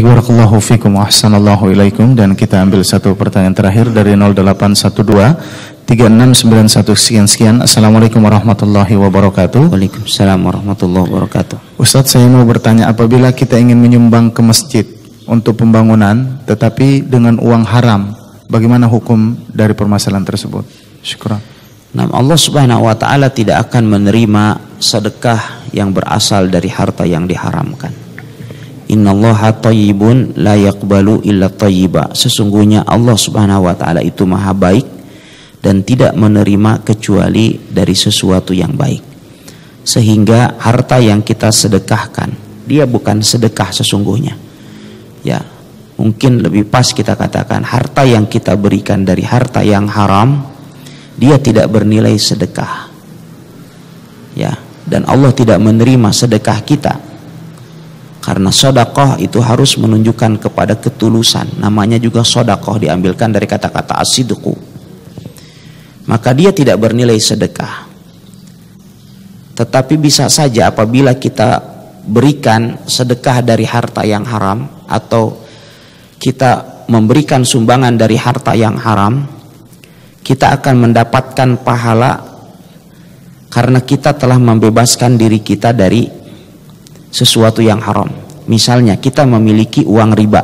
Baik, barakallahu fikum wa ahsanallahu ilaikum. Dan kita ambil satu pertanyaan terakhir dari 0812 3691 sekian. Assalamualaikum warahmatullahi wabarakatuh. Waalaikumsalam warahmatullahi wabarakatuh. Ustadz, saya mau bertanya, apabila kita ingin menyumbang ke masjid untuk pembangunan tetapi dengan uang haram, bagaimana hukum dari permasalahan tersebut? Syukran. Nah, Allah Subhanahu wa taala tidak akan menerima sedekah yang berasal dari harta yang diharamkan. Innallaha thayyibun la yaqbalu illa thayyiba. Sesungguhnya Allah Subhanahu wa taala itu maha baik dan tidak menerima kecuali dari sesuatu yang baik. Sehingga harta yang kita sedekahkan, dia bukan sedekah sesungguhnya. Ya, mungkin lebih pas kita katakan harta yang kita berikan dari harta yang haram, dia tidak bernilai sedekah. Ya, dan Allah tidak menerima sedekah kita. Karena sedekah itu harus menunjukkan kepada ketulusan. Namanya juga sedekah, diambilkan dari kata-kata as-sidqu. Maka dia tidak bernilai sedekah. Tetapi bisa saja apabila kita berikan sedekah dari harta yang haram, atau kita memberikan sumbangan dari harta yang haram, kita akan mendapatkan pahala karena kita telah membebaskan diri kita dari sesuatu yang haram. Misalnya kita memiliki uang riba,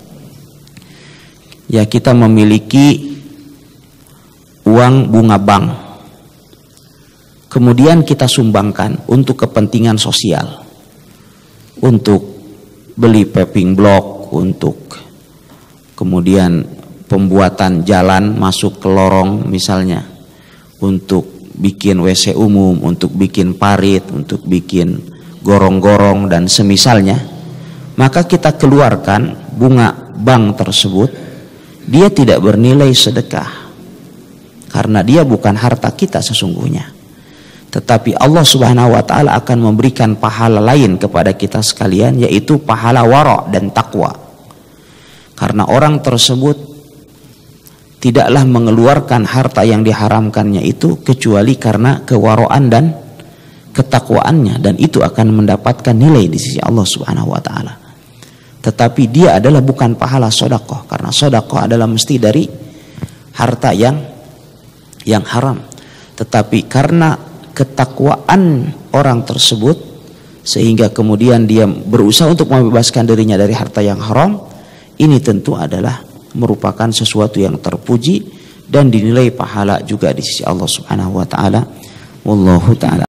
ya, kita memiliki uang bunga bank, kemudian kita sumbangkan untuk kepentingan sosial, untuk beli paving block, untuk kemudian pembuatan jalan masuk ke lorong misalnya, untuk bikin WC umum, untuk bikin parit, untuk bikin gorong-gorong dan semisalnya, maka kita keluarkan bunga bank tersebut, dia tidak bernilai sedekah karena dia bukan harta kita sesungguhnya. Tetapi Allah Subhanahu wa taala akan memberikan pahala lain kepada kita sekalian, yaitu pahala wara' dan takwa. Karena orang tersebut tidaklah mengeluarkan harta yang diharamkannya itu kecuali karena kewara'an dan ketakwaannya, dan itu akan mendapatkan nilai di sisi Allah Subhanahu wa taala. Tetapi dia adalah bukan pahala sedekah, karena sedekah adalah mesti dari harta yang haram. Tetapi karena ketakwaan orang tersebut sehingga kemudian dia berusaha untuk membebaskan dirinya dari harta yang haram, ini tentu adalah merupakan sesuatu yang terpuji dan dinilai pahala juga di sisi Allah Subhanahu wa taala. Wallahu taala